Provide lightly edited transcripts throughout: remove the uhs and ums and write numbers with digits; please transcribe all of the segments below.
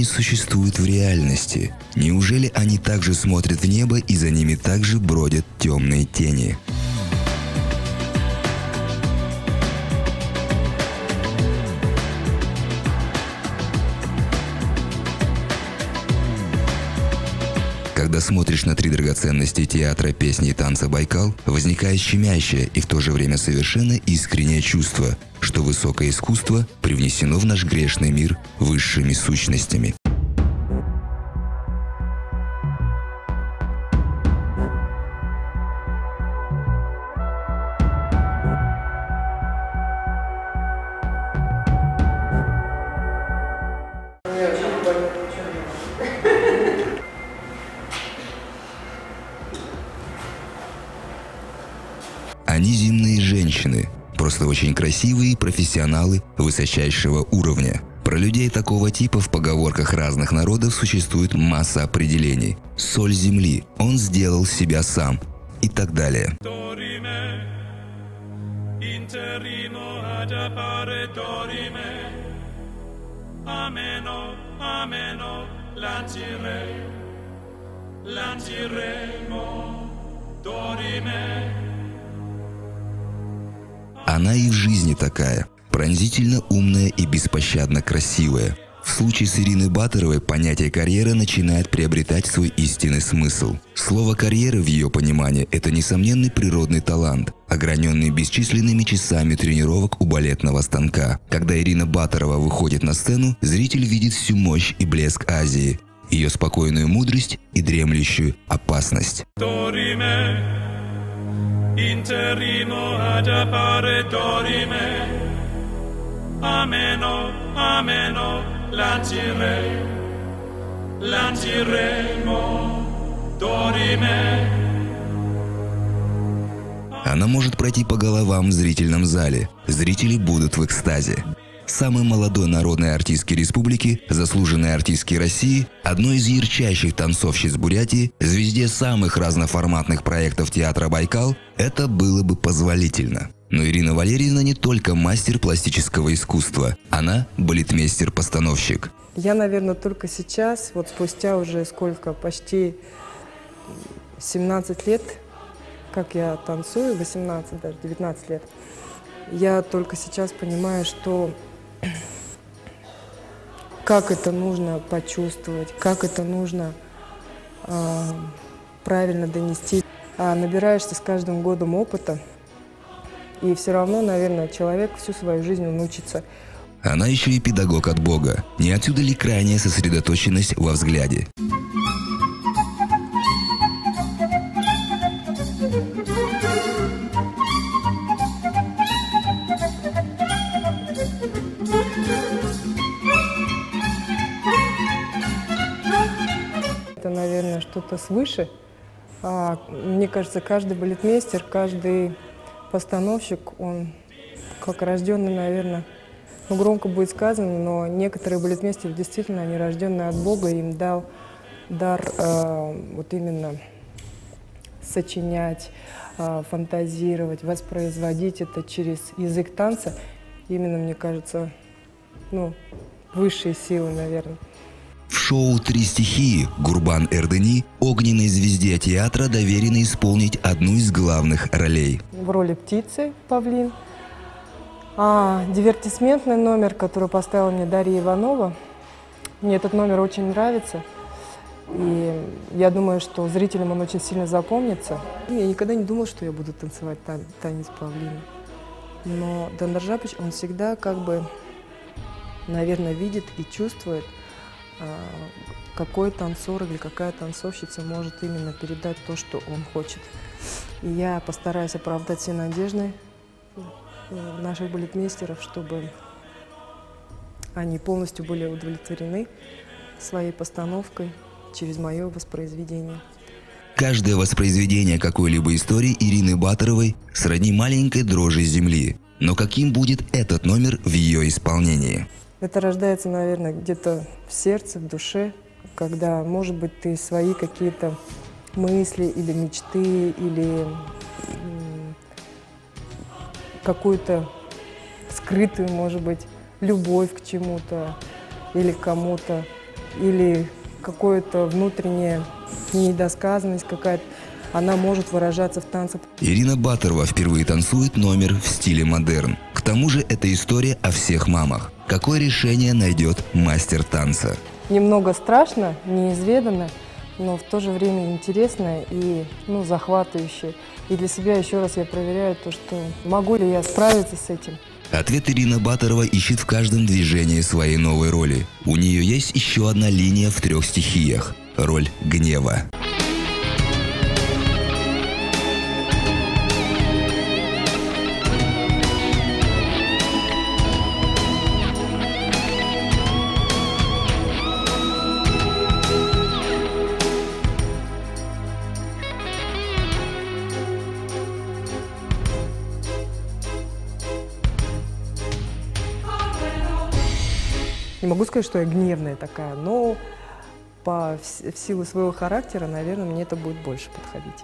существуют в реальности? Неужели они также смотрят в небо и за ними также бродят темные тени? Когда смотришь на три драгоценности театра, песни и танца «Байкал», возникает щемящее и в то же время совершенно искреннее чувство, что высокое искусство привнесено в наш грешный мир высшими сущностями. Они земные женщины, просто очень красивые профессионалы высочайшего уровня. Про людей такого типа в поговорках разных народов существует масса определений. Соль земли, он сделал себя сам и так далее. Она и в жизни такая, пронзительно умная и беспощадно красивая. В случае с Ириной Баторовой понятие карьеры начинает приобретать свой истинный смысл. Слово «карьера» в ее понимании – это несомненный природный талант, ограненный бесчисленными часами тренировок у балетного станка. Когда Ирина Баторова выходит на сцену, зритель видит всю мощь и блеск Азии, ее спокойную мудрость и дремлющую опасность. Interrimo ad appare dorime, ameno, ameno, lanciremo, dorime. Она может пройти по головам в зрительном зале. Зрители будут в экстазе. Самой молодой народной артистки республики, заслуженной артистки России, одной из ярчайших танцовщиц Бурятии, звезде самых разноформатных проектов театра «Байкал» это было бы позволительно. Но Ирина Валерьевна не только мастер пластического искусства, она балетмейстер-постановщик. Я, наверное, только сейчас, вот спустя уже сколько, почти 17 лет, как я танцую, 18, даже 19 лет, я только сейчас понимаю, что как это нужно почувствовать, как это нужно правильно донести. Набираешься с каждым годом опыта, и все равно, наверное, человек всю свою жизнь он учится. Она еще и педагог от Бога. Не отсюда ли крайняя сосредоточенность во взгляде? Это, наверное, что-то свыше. Мне кажется, каждый балетмейстер, каждый постановщик, он как рожденный, наверное, громко будет сказано, но некоторые балетмейстеры действительно, они рожденные от Бога, им дал дар вот именно сочинять, фантазировать, воспроизводить это через язык танца. Именно, мне кажется, высшие силы, наверное. В шоу «Три стихии» Гурбан Эрдени огненной звезде театра доверено исполнить одну из главных ролей. В роли птицы павлин. Дивертисментный номер, который поставила мне Дарья Иванова. Мне этот номер очень нравится. И я думаю, что зрителям он очень сильно запомнится. Я никогда не думала, что я буду танцевать танец павлина. Но Дандар Жапыч, он всегда наверное, видит и чувствует, какой танцор или какая танцовщица может именно передать то, что он хочет. И я постараюсь оправдать все надежды наших балетмейстеров, чтобы они полностью были удовлетворены своей постановкой через мое воспроизведение. Каждое воспроизведение какой-либо истории Ирины Баторовой сродни маленькой дрожи земли. Но каким будет этот номер в ее исполнении? Это рождается, наверное, где-то в сердце, в душе, когда, может быть, ты свои какие-то мысли или мечты, или какую-то скрытую, может быть, любовь к чему-то или к кому-то или какая-то внутренняя недосказанность какая-то, она может выражаться в танце. Ирина Баторова впервые танцует номер в стиле модерн. К тому же это история о всех мамах. Какое решение найдет мастер танца? Немного страшно, неизведанно, но в то же время интересно и захватывающе. И для себя еще раз я проверяю то, что могу ли я справиться с этим. Ответ Ирина Баторова ищет в каждом движении своей новой роли. У нее есть еще одна линия в 3 стихиях – роль гнева. Не могу сказать, что я гневная такая, но в силу своего характера, наверное, мне это будет больше подходить.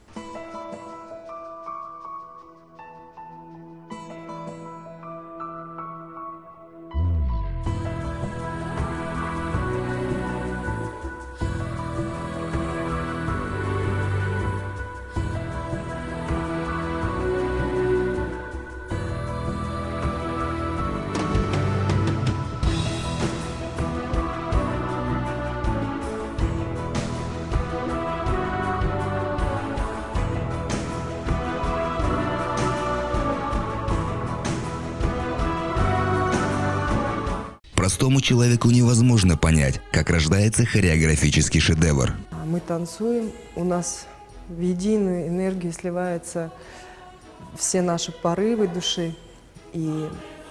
Простому человеку невозможно понять, как рождается хореографический шедевр. Мы танцуем, у нас в единую энергию сливаются все наши порывы души. И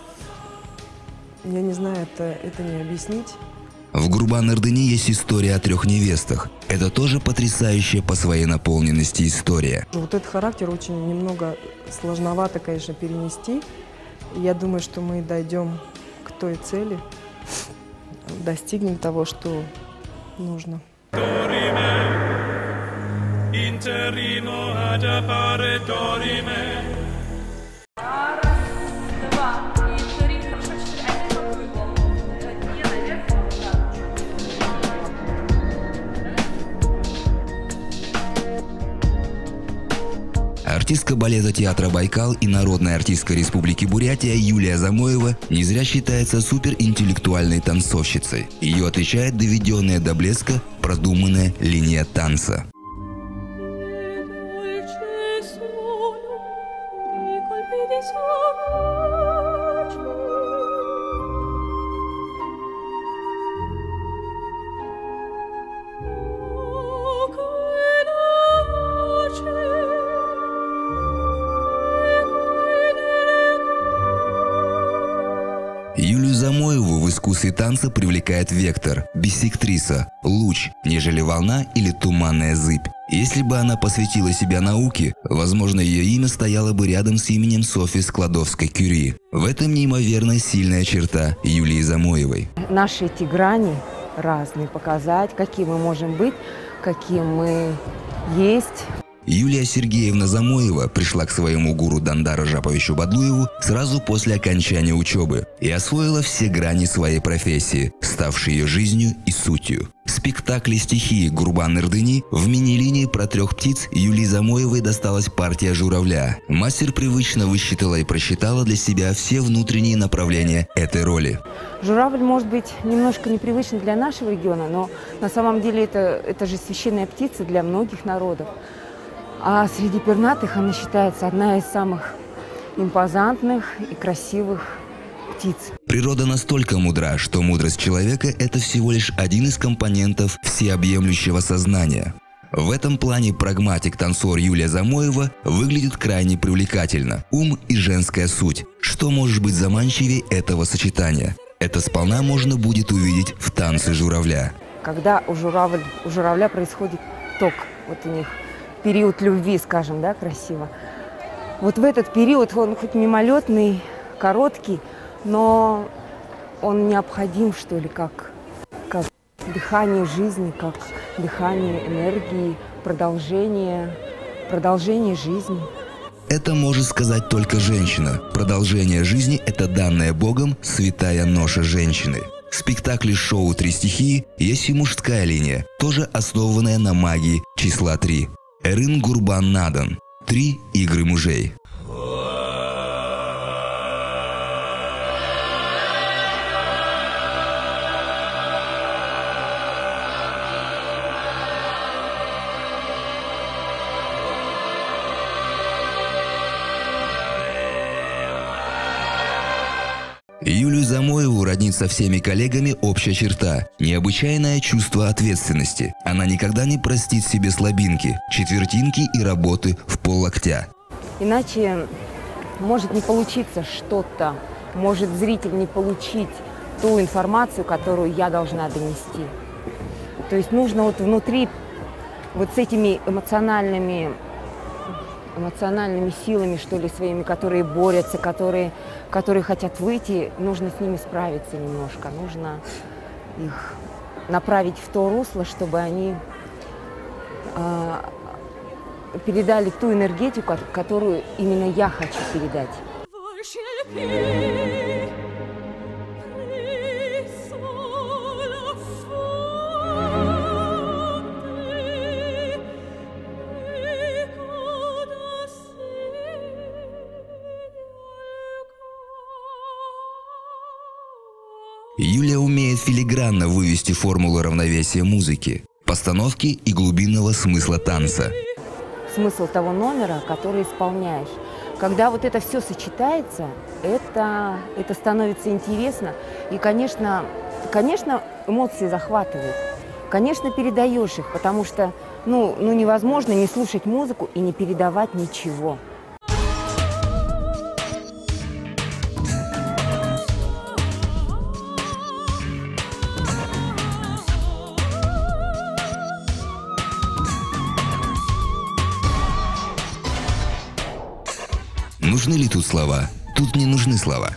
я не знаю, это не объяснить. В Гурбан-Эрдени есть история о 3 невестах. Это тоже потрясающая по своей наполненности история. Вот этот характер очень немного сложновато, конечно, перенести. Я думаю, что мы дойдем к той цели, достигнем того, что нужно. Артистка балета театра «Байкал» и народная артистка Республики Бурятия Юлия Замоева не зря считается суперинтеллектуальной танцовщицей. Ее отличает доведенная до блеска продуманная линия танца. Юлию Замоеву в искусстве танца привлекает вектор, биссектриса, луч, нежели волна или туманная зыбь. Если бы она посвятила себя науке, возможно, ее имя стояло бы рядом с именем Софьи Складовской-Кюри. В этом неимоверно сильная черта Юлии Замоевой. Наши эти грани разные, показать, какие мы можем быть, какие мы есть. Юлия Сергеевна Замоева пришла к своему гуру Дандару Жаповичу Бадлуеву сразу после окончания учебы и освоила все грани своей профессии, ставшей ее жизнью и сутью. В спектакле «Стихии» Гурбан-Эрдени в мини-линии про 3 птиц Юлии Замоевой досталась партия журавля. Мастер привычно высчитала и просчитала для себя все внутренние направления этой роли. Журавль может быть немножко непривычен для нашего региона, но на самом деле это же священная птица для многих народов. А среди пернатых она считается одна из самых импозантных и красивых птиц. Природа настолько мудра, что мудрость человека – это всего лишь один из компонентов всеобъемлющего сознания. В этом плане прагматик-танцор Юлия Замоева выглядит крайне привлекательно. Ум и женская суть. Что может быть заманчивее этого сочетания? Это сполна можно будет увидеть в танце журавля. Когда у журавля происходит ток, вот у них период любви, скажем, да, красиво. Вот в этот период он хоть мимолетный, короткий, но он необходим, что ли, как дыхание жизни, как дыхание энергии, продолжение жизни. Это может сказать только женщина. Продолжение жизни – это данная Богом святая ноша женщины. В спектакле шоу «Три стихии» есть и мужская линия, тоже основанная на магии числа 3. Эрын Гурбан Надан. 3 игры мужей. Юлию Замоеву роднит со всеми коллегами общая черта – необычайное чувство ответственности. Она никогда не простит себе слабинки, четвертинки и работы в пол-локтя. Иначе может не получиться что-то, может зритель не получить ту информацию, которую я должна донести. То есть нужно вот внутри, вот с этими эмоциональными силами, что ли, своими, которые борются, которые хотят выйти, нужно с ними справиться немножко. Нужно их направить в то русло, чтобы они передали ту энергетику, которую именно я хочу передать. Юлия умеет филигранно вывести формулу равновесия музыки, постановки и глубинного смысла танца. Смысл того номера, который исполняешь. Когда вот это все сочетается, это становится интересно. И, конечно, эмоции захватывают. Конечно, передаешь их, потому что невозможно не слушать музыку и не передавать ничего. Нужны ли тут слова? Тут не нужны слова.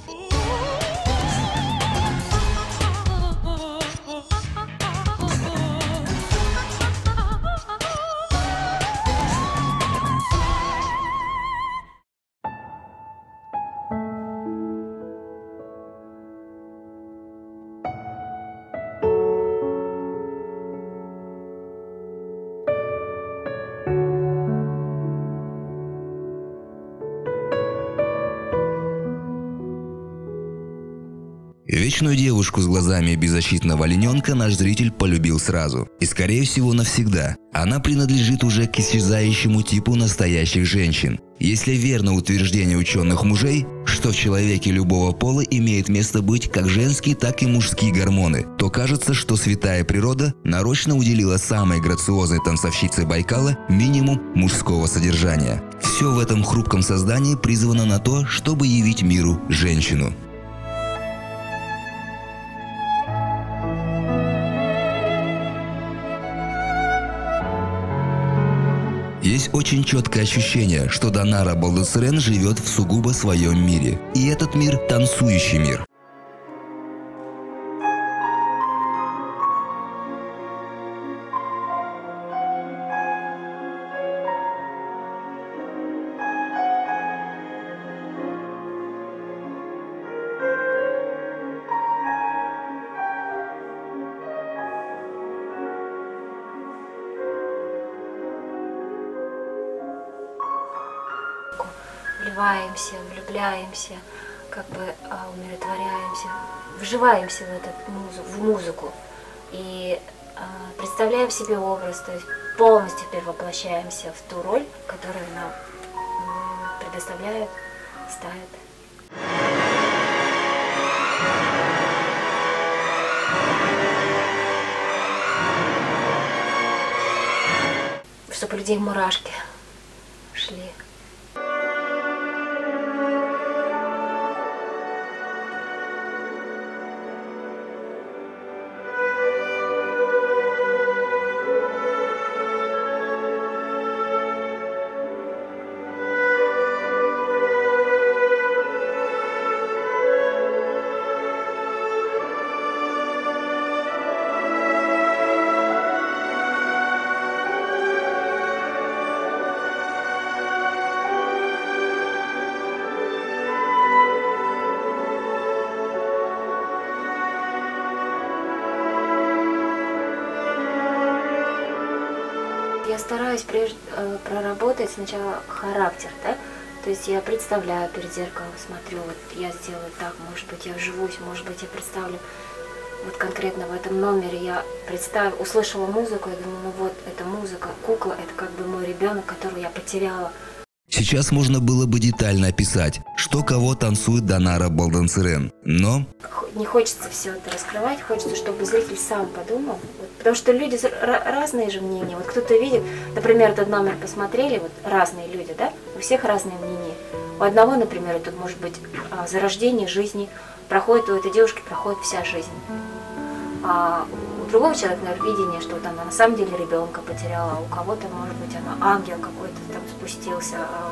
Вечную девушку с глазами беззащитного олененка наш зритель полюбил сразу. И, скорее всего, навсегда. Она принадлежит уже к исчезающему типу настоящих женщин. Если верно утверждение ученых мужей, что в человеке любого пола имеет место быть как женские, так и мужские гормоны, то кажется, что святая природа нарочно уделила самой грациозной танцовщице Байкала минимум мужского содержания. Все в этом хрупком создании призвано на то, чтобы явить миру женщину. Есть очень четкое ощущение, что Данара Балдасарян живет в сугубо своем мире. И этот мир – танцующий мир. Вливаемся, влюбляемся, умиротворяемся, вживаемся в музыку и представляем себе образ, то есть полностью перевоплощаемся в ту роль, которую нам предоставляет, ставит. Чтобы у людей мурашки шли. стараюсь проработать сначала характер, да? То есть я представляю перед зеркалом, смотрю, вот я сделаю так, может быть, я вживусь, может быть, я представлю. Вот конкретно в этом номере я услышала музыку, я думаю, ну вот, эта музыка, кукла, это как бы мой ребенок, которого я потеряла. Сейчас можно было бы детально описать, что кого танцует Данара Балданцерен, но... Не хочется все это раскрывать, хочется, чтобы зритель сам подумал. Вот, потому что люди разные же мнения. Вот кто-то видит, например, этот номер посмотрели, вот разные люди, да? У всех разные мнения. У одного, например, это может быть зарождение жизни, проходит у этой девушки проходит вся жизнь. А у другого человека, наверное, видение, что вот она на самом деле ребенка потеряла, а у кого-то, может быть, она ангел какой-то там спустился.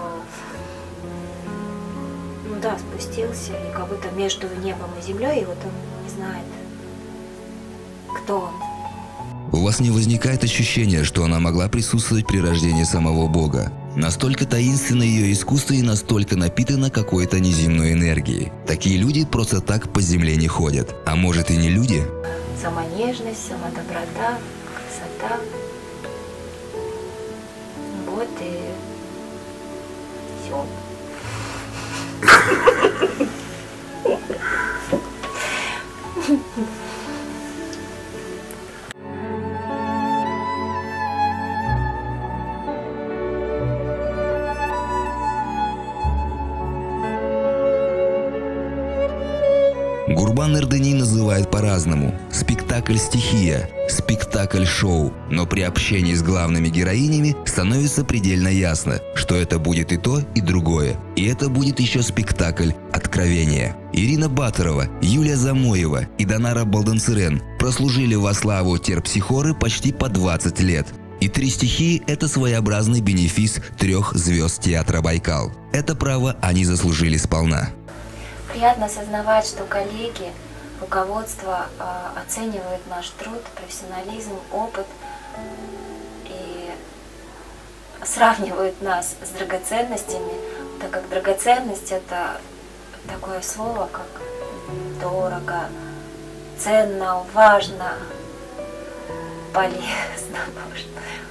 Ну да, спустился, и как будто между небом и землей, и вот он не знает, кто он. У вас не возникает ощущения, что она могла присутствовать при рождении самого Бога? Настолько таинственно ее искусство и настолько напитано какой-то неземной энергией. Такие люди просто так по земле не ходят. А может и не люди? Сама нежность, сама доброта, красота. Вот и все. Гурбан Эрдени называет по-разному. Спектакль «Стихия», спектакль-шоу. Но при общении с главными героинями становится предельно ясно, что это будет и то, и другое. И это будет еще спектакль «Откровение». Ирина Баторова, Юлия Замоева и Данара Балданцерен прослужили во славу терпсихоры почти по 20 лет. И «Три стихии» – это своеобразный бенефис 3 звезд театра «Байкал». Это право они заслужили сполна. Приятно осознавать, что коллеги, руководство оценивают наш труд, профессионализм, опыт и сравнивают нас с драгоценностями, так как драгоценность – это такое слово, как дорого, ценно, важно, полезно, можно.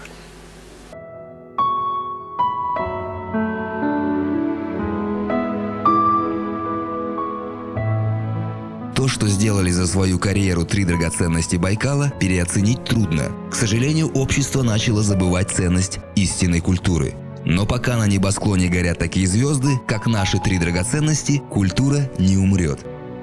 То, что сделали за свою карьеру 3 драгоценности Байкала, переоценить трудно. К сожалению, общество начало забывать ценность истинной культуры. Но пока на небосклоне горят такие звезды, как наши 3 драгоценности, культура не умрет.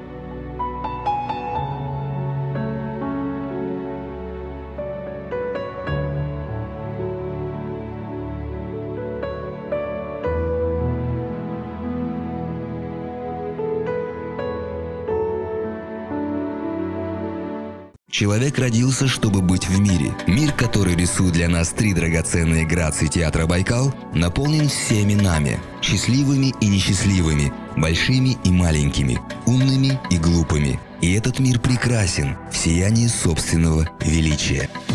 Человек родился, чтобы быть в мире. Мир, который рисует для нас 3 драгоценные грации театра «Байкал», наполнен всеми нами. Счастливыми и несчастливыми, большими и маленькими, умными и глупыми. И этот мир прекрасен в сиянии собственного величия.